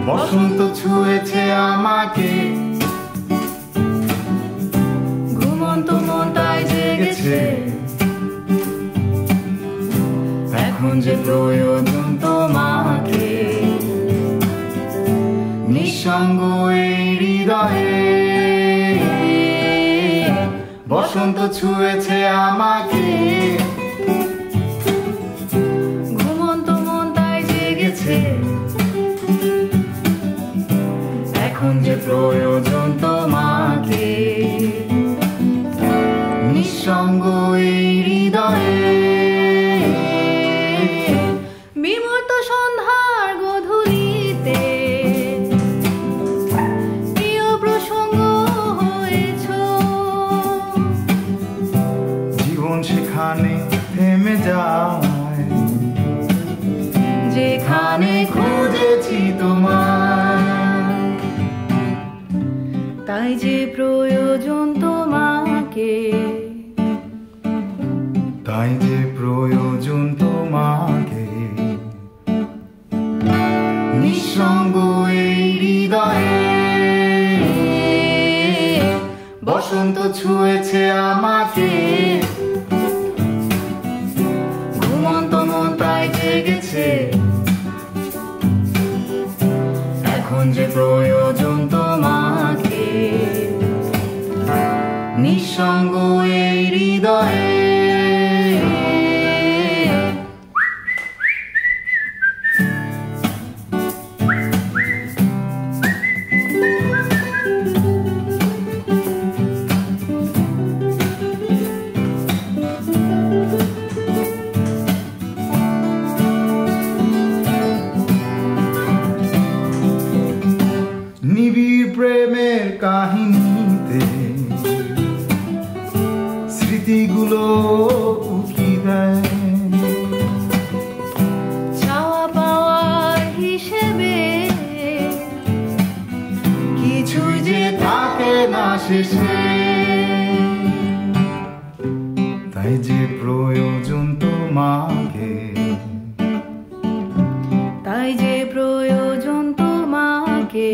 বসন্ত ছুঁয়েছে আমাকে, ঘুমন্ত মনটাই জেগেছে, এখন যে প্রয়োজন তোমাকে, নিঃসঙ্গ এই হৃদয়ে, বসন্ত ছুঁয়েছে আমাকে, ঘুমন্ত মনটাই জেগেছে, এখন যে প্রয়োজন তোমাকে, নিঃসঙ্গ এই হৃদয়ে। বিমূর্ত সন্ধ্যার গধূলিতে প্রিয় প্রসঙ্গ হয়েছ, জীবন সেখানে থেমে যায়, যেখানে খুঁজেছি তোমায়, তাই যে প্রয়োজন তোমাকে, তাই যে প্রয়োজন তোমাকে, নিঃসঙ্গ এই হৃদয়ে, বসন্ত ছুঁয়েছে আমাকে, ঘুমন্ত মন তাই জেগেছে, এখন যে প্রয়োজন তোমাকে, নিঃসঙ্গ এই হৃদয়ে। নিবিড় প্রেমের কাহিনীতে স্মৃতিগুলো উকি দেয়, চাওয়া পাওয়ার হিসেবে কিছুই যে থাকে না শেষে, তাই যে প্রয়োজন তোমাকে, তাই যে প্রয়োজন তোমাকে,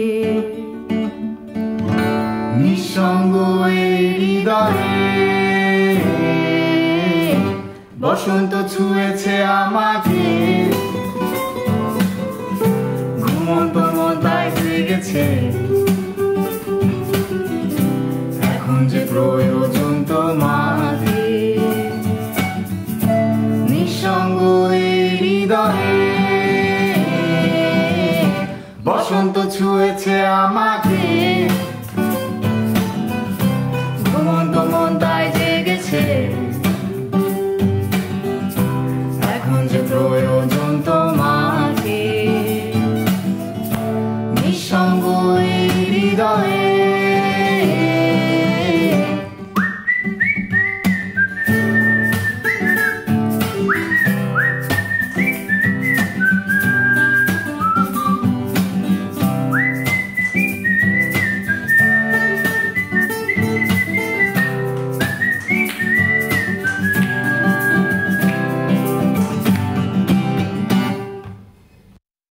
নিঃসঙ্গ এই হৃদয়ে, বসন্ত ছুঁয়েছে আমাকে, ঘুমন্ত মন তাই জেগেছে, এখন যে প্রয়োজন তোমাকে, নিঃসঙ্গ এই হৃদয়ে, বসন্ত ছুঁয়েছে আমাকে।